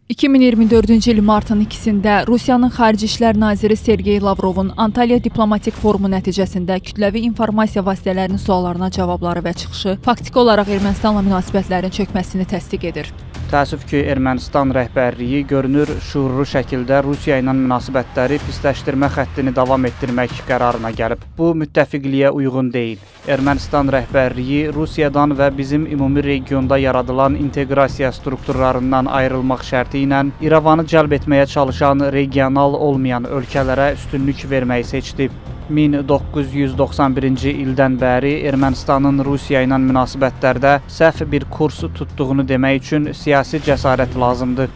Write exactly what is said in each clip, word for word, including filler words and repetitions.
iki min iyirmi dördüncü il martın ikisində Rusiyanın Xarici İşlər Naziri Sergey Lavrovun Antalya diplomatik forumu nəticəsində kütləvi informasiya vasitələrinin suallarına cavabları və çıxışı faktiki olaraq Ermənistanla münasibətlərin çökməsini təsdiq edir. Təəssüf ki, Ermənistan rəhbərliyi görünür şüurlu şəkildə Rusiya ilə münasibətləri pisləşdirmə xəttini davam etdirmək qərarına gəlib. Bu, müttəfiqliyə uyğun deyil. Ermənistan rəhbərliyi Rusiyadan və bizim ümumi regionda yaradılan inteqrasiya strukturlarından ayrılmaq şərti ilə İrəvanı cəlb etməyə çalışan regional olmayan ölkələrə üstünlük verməyi seçdi. min doqquz yüz doxsan birinci ildən bəri Ermənistanın Rusiya ilə münasibətlərdə səhv bir kurs tutduğunu demək üçün siyasi cəsarət lazımdır.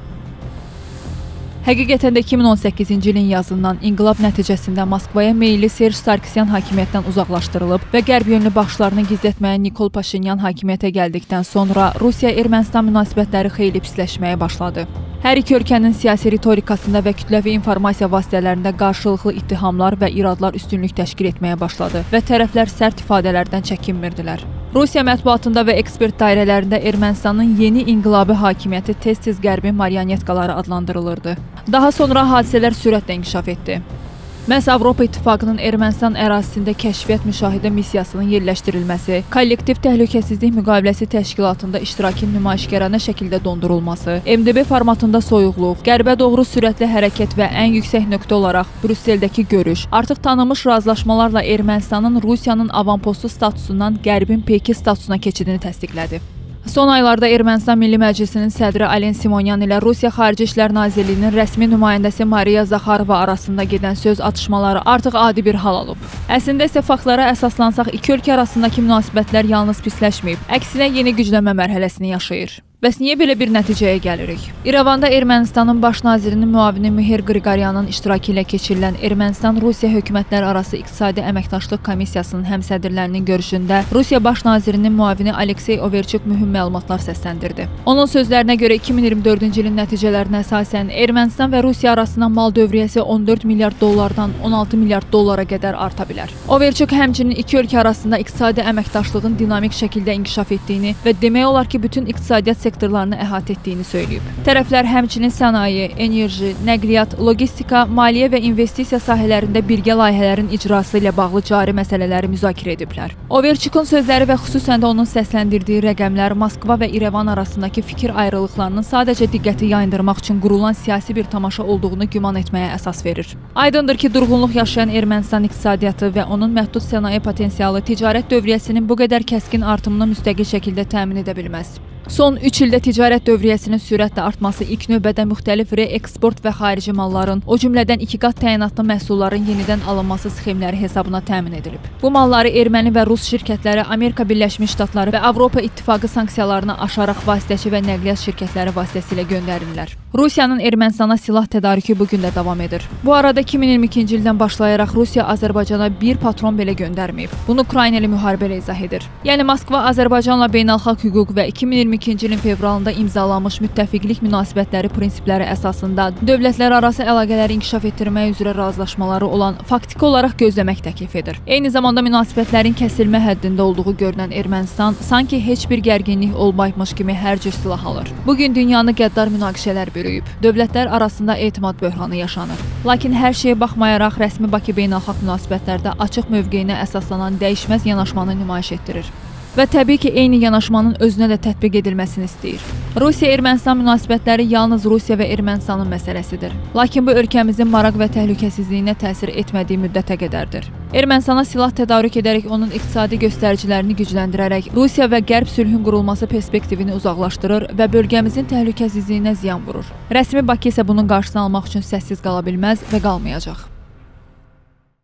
Həqiqətən də iki min on səkkizinci ilin yazından inqilab nəticəsində Moskvaya meyilli Serj Sarkisyan hakimiyyətdən uzaqlaşdırılıb və qərb yönlü baxışlarını gizlətməyə Nikol Paşinyan hakimiyyətə gəldikdən sonra Rusiya-Ermənistan münasibətləri xeyli pisləşməyə başladı. Hər iki ölkənin siyasi ritorikasında və kütləvi informasiya vasitələrində qarşılıqlı ittihamlar və iradlar üstünlük təşkil etməyə başladı və tərəflər sərt ifadələrdən çəkinmirdilər. Rusiya mətbuatında və ekspert dairələrində Ermənistanın yeni inqilabi hakimiyyəti tez-tez qərbin marionetkaları adlandırılırdı. Daha sonra hadisələr sürətlə inkişaf etdi. Məhz Avropa İttifaqının Ermənistan ərazisində kəşfiyyat müşahidə missiyasının yerləşdirilməsi, kollektiv təhlükəsizlik müqaviləsi təşkilatında iştirakın nümayişkaranə şəkildə dondurulması, M D B formatında soyuqluq, qərbə doğru sürətli hərəkət və ən yüksək nöqtə olaraq Brüsseldəki görüş, artıq tanınmış razılaşmalarla Ermənistanın Rusiyanın avampostu statusundan qərbin peyki statusuna keçidini təsdiqlədi. Son aylarda Ermənistan Milli Məclisinin sədri Alen Simonyan ilə Rusiya Xarici İşlər Nazirliyinin rəsmi nümayəndəsi Mariya Zaxarova arasında gedən söz atışmaları artıq adi bir hal alıb. Əslində isə faktlara əsaslansaq iki ölkə arasındakı münasibətlər yalnız pisləşməyib, əksinə yeni güclənmə mərhələsini yaşayır. Bəs niyə belə bir nəticəyə gəlirik? İrəvanda Ermənistanın baş nazirinin müavini Mihir Qriqoryanın iştirakı ilə keçirilən Ermənistan-Rusiya hökumətlər arası iqtisadi əməkdaşlıq komissiyasının həmsədrlərinin görüşündə Rusiya baş nazirinin müavini Aleksey Overçuk mühüm məlumatlar səsləndirdi. Onun sözlərinə görə iki min iyirmi dördüncü ilin nəticələrinə əsasən Ermənistan və Rusiya arasında mal dövriyyəsi on dörd milyard dollardan on altı milyard dollara qədər arta bilər. Overçuk həmçinin iki ölkə arasında iqtisadi əməkdaşlığın dinamik şəkildə inkişaf etdiyini və demək olar ki, bütün iqtisadiyyat sektorlarını əhatə etdiyini söyləyib. Tərəflər həmçinin sənaye, enerji, nəqliyyat, logistika, maliyyə və investisiya sahələrində birgə layihələrin icrası ilə bağlı cari məsələləri müzakirə ediblər. Overçukun sözləri və xüsusən də onun səsləndirdiyi rəqəmlər Moskva və İrəvan arasındakı fikir ayrılıqlarının sadəcə diqqəti yayındırmaq üçün qurulan siyasi bir tamaşa olduğunu güman etməyə əsas verir. Aydındır ki, durğunluq yaşayan Ermənistan iqtisadiyyatı və onun məhdud sənaye potensialı ticarət dövriyyəsinin bu qədər kəskin artımını müstəqil şəkildə təmin edə bilməz. Son üç ildə ticarət dövriyyəsinin sürətlə artması ilk növbədə müxtəlif reeksport və xarici malların, o cümlədən iki qat təyinatlı məhsulların yenidən alınması sxemləri hesabına təmin edilib. Bu malları erməni və rus şirkətləri Amerika Birləşmiş Ştatları və Avropa İttifaqı sanksiyalarını aşaraq vasitəçi və nəqliyyat şirkətləri vasitəsilə göndərirlər. Rusiyanın Ermənistana silah tədarükü bugün də davam edir. Bu arada iki min iyirmi ikinci ildən başlayaraq Rusiya Azərbaycana bir patron belə göndərməyib. Bunu Ukraynalı müharibə ilə izah edir. Yəni Moskva Azərbaycanla beynəlxalq hüquq və iki min iyirmi ikinci ilin fevralında imzalanmış müttəfiqlik münasibətləri prinsipləri əsasında dövlətlər arası əlaqələri inkişaf etdirmək üzrə razılaşmaları olan faktiki olaraq gözləmək təklif edir. Eyni zamanda münasibətlərin kəsilmə həddində olduğu görünən Ermənistan sanki heç bir gərginlik olmaymış kimi hər cür silah alır. Bugün dünyanı qəddar münaqişələr bürüyüb. Dövlətlər arasında etimad böhranı yaşanır. Lakin hər şeyə baxmayaraq rəsmi Bakı beynəlxalq münasibətlərdə açıq mövqeyinə əsaslanan dəyişməz yanaşmanı nümayiş etdirir. Və təbii ki, eyni yanaşmanın özünə də tətbiq edilməsini istəyir. Rusiya-Ermənistan münasibətləri yalnız Rusiya və Ermənistanın məsələsidir. Lakin bu ölkəmizin maraq və təhlükəsizliyinə təsir etmədiyi müddətə qədərdir. Ermənistana silah tədarük edərək onun iqtisadi göstəricilərini gücləndirərək Rusiya və Qərb sülhün qurulması perspektivini uzaqlaşdırır və bölgəmizin təhlükəsizliyinə ziyan vurur. Rəsmi Bakı isə bunun qarşısını almaq üçün səssiz qala bilməz və qalmayacaq.